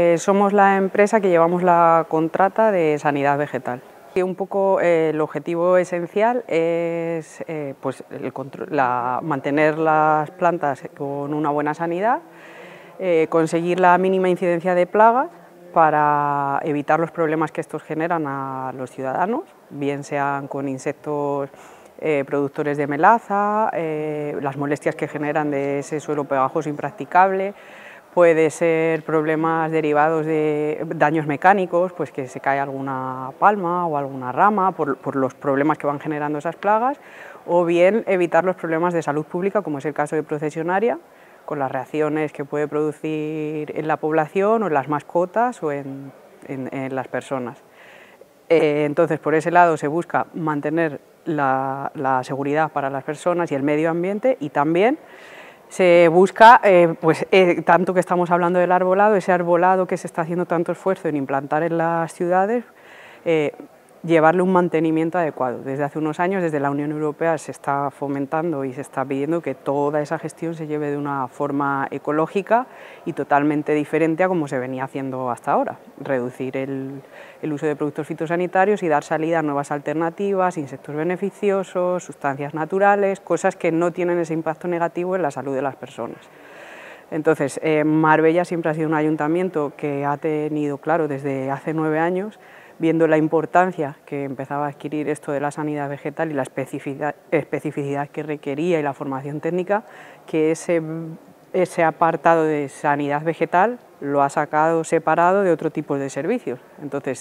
Somos la empresa que llevamos la contrata de sanidad vegetal. Y un poco el objetivo esencial es pues mantener las plantas con una buena sanidad, conseguir la mínima incidencia de plagas para evitar los problemas que estos generan a los ciudadanos, bien sean con insectos productores de melaza, las molestias que generan de ese suelo pegajoso impracticable. Puede ser problemas derivados de daños mecánicos, pues que se cae alguna palma o alguna rama por los problemas que van generando esas plagas, o bien evitar los problemas de salud pública, como es el caso de Procesionaria, con las reacciones que puede producir en la población o en las mascotas o en las personas. Entonces, por ese lado se busca mantener la seguridad para las personas y el medio ambiente, y también se busca, tanto que estamos hablando del arbolado, ese arbolado que se está haciendo tanto esfuerzo en implantar en las ciudades, llevarle un mantenimiento adecuado. Desde hace unos años, desde la Unión Europea, se está fomentando y se está pidiendo que toda esa gestión se lleve de una forma ecológica y totalmente diferente a como se venía haciendo hasta ahora. Reducir el uso de productos fitosanitarios y dar salida a nuevas alternativas, insectos beneficiosos, sustancias naturales, cosas que no tienen ese impacto negativo en la salud de las personas. Entonces, Marbella siempre ha sido un ayuntamiento que ha tenido claro desde hace 9 años, viendo la importancia que empezaba a adquirir esto de la sanidad vegetal y la especificidad que requería y la formación técnica, que ese apartado de sanidad vegetal lo ha sacado separado de otro tipo de servicios. Entonces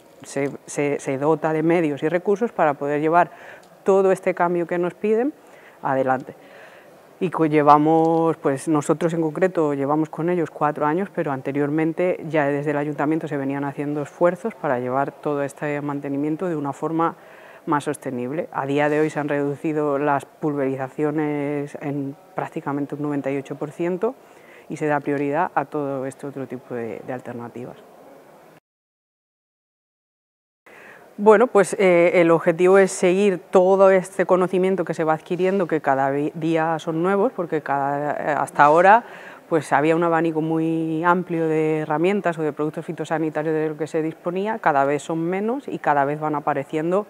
se dota de medios y recursos para poder llevar todo este cambio que nos piden adelante. Y llevamos, pues nosotros en concreto llevamos con ellos 4 años, pero anteriormente ya desde el ayuntamiento se venían haciendo esfuerzos para llevar todo este mantenimiento de una forma más sostenible. A día de hoy se han reducido las pulverizaciones en prácticamente un 98% y se da prioridad a todo este otro tipo de alternativas. Bueno, pues el objetivo es seguir todo este conocimiento que se va adquiriendo, que cada día son nuevos, porque hasta ahora pues había un abanico muy amplio de herramientas o de productos fitosanitarios de lo que se disponía, cada vez son menos y cada vez van apareciendo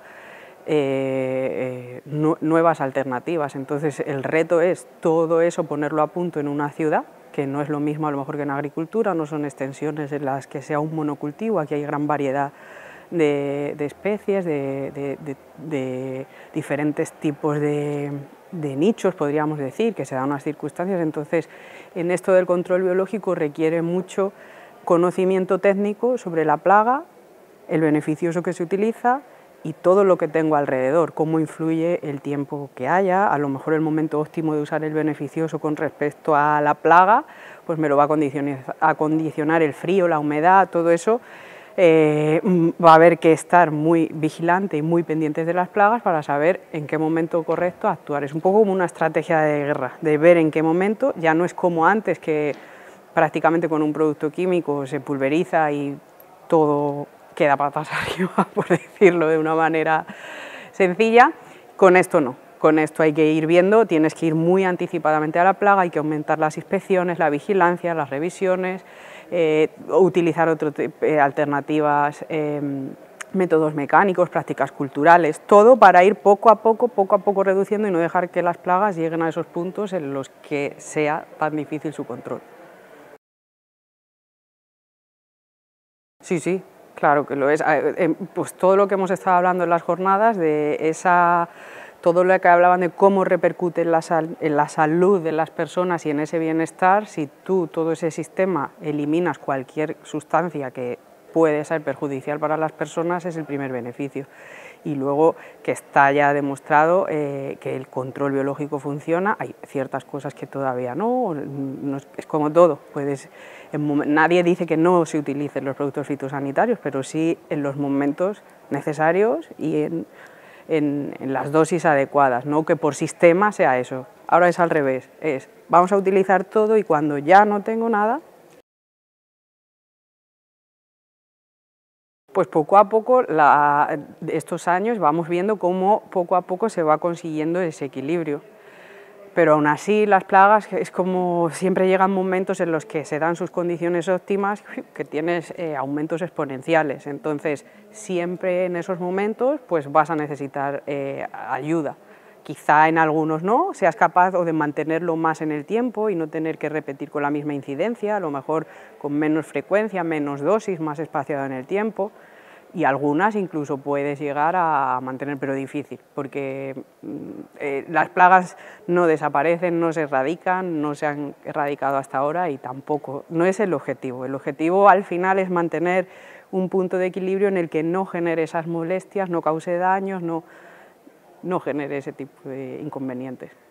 nuevas alternativas. Entonces el reto es todo eso ponerlo a punto en una ciudad, que no es lo mismo a lo mejor que en agricultura, no son extensiones en las que sea un monocultivo, aquí hay gran variedad de especies, de diferentes tipos de nichos, podríamos decir, que se dan unas circunstancias. Entonces, en esto del control biológico requiere mucho conocimiento técnico sobre la plaga, el beneficioso que se utiliza y todo lo que tengo alrededor, cómo influye el tiempo que haya, a lo mejor el momento óptimo de usar el beneficioso con respecto a la plaga, pues me lo va a condicionar el frío, la humedad, todo eso. Va a haber que estar muy vigilante y muy pendientes de las plagas para saber en qué momento correcto actuar. Es un poco como una estrategia de guerra, de ver en qué momento, ya no es como antes que prácticamente con un producto químico se pulveriza y todo queda patas arriba, por decirlo de una manera sencilla. Con esto no. Con esto hay que ir viendo, tienes que ir muy anticipadamente a la plaga, hay que aumentar las inspecciones, la vigilancia, las revisiones, utilizar alternativas, métodos mecánicos, prácticas culturales, todo para ir poco a poco reduciendo y no dejar que las plagas lleguen a esos puntos en los que sea tan difícil su control. Sí, sí, claro que lo es. Pues todo lo que hemos estado hablando en las jornadas, todo lo que hablaban de cómo repercute en la salud de las personas y en ese bienestar, si tú todo ese sistema eliminas cualquier sustancia que puede ser perjudicial para las personas, es el primer beneficio. Y luego que está ya demostrado que el control biológico funciona, hay ciertas cosas que todavía no es como todo, nadie dice que no se utilicen los productos fitosanitarios, pero sí en los momentos necesarios y en las dosis adecuadas, no que por sistema sea eso. Ahora es al revés, vamos a utilizar todo y cuando ya no tengo nada, pues poco a poco, estos años vamos viendo cómo poco a poco se va consiguiendo ese equilibrio. pero aún así las plagas es como siempre llegan momentos en los que se dan sus condiciones óptimas, que tienes aumentos exponenciales, entonces siempre en esos momentos pues vas a necesitar ayuda. Quizá en algunos no, seas capaz o de mantenerlo más en el tiempo y no tener que repetir con la misma incidencia, a lo mejor con menos frecuencia, menos dosis, más espaciado en el tiempo, y algunas incluso puedes llegar a mantener, pero difícil, porque las plagas no desaparecen, no se erradican, no se han erradicado hasta ahora y tampoco, no es el objetivo al final es mantener un punto de equilibrio en el que no genere esas molestias, no cause daños, no genere ese tipo de inconvenientes.